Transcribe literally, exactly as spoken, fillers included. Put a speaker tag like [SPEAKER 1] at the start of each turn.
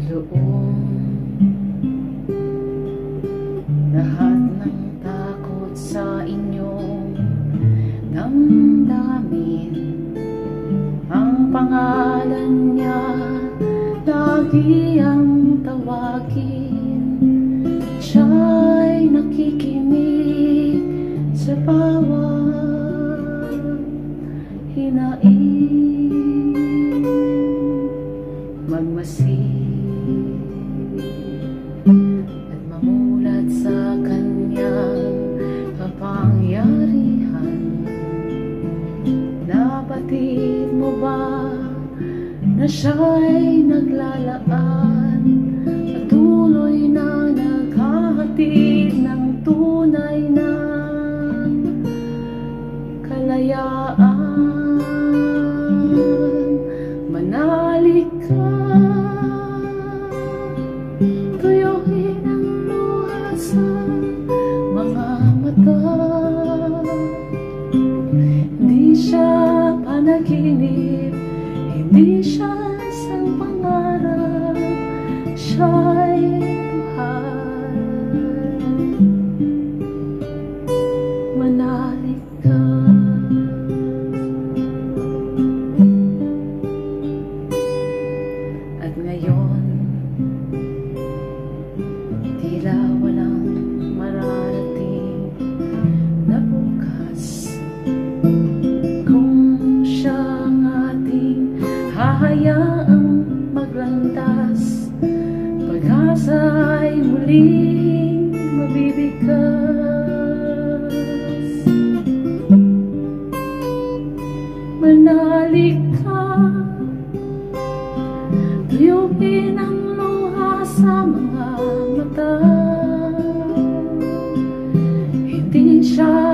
[SPEAKER 1] Iluong lahat ng takot sa inyong damdamin. Ang pangalan niya lagi ang tawagin. Siya'y nakikinig sa bawat hinaing. Magmasid at mamulat sa kanyang kapangyarihan. Nabatid mo ba na siya'y naglalaan, patuloy na naghahatid ng tunay na kalayaan? Manalig ka, tuyuhin ang luha sa mga mata. Hindi siya panaginip, hindi siya isang pangarap, siya'y buhay. Manalig ka. At ngayon, tila walang mararating na bukas. Kung siya ang ating hahayaang maglandas, pag-asa ay muling mabibigkas. Manalig ka, tuyuin ang luha sa mga mata. Hindi siya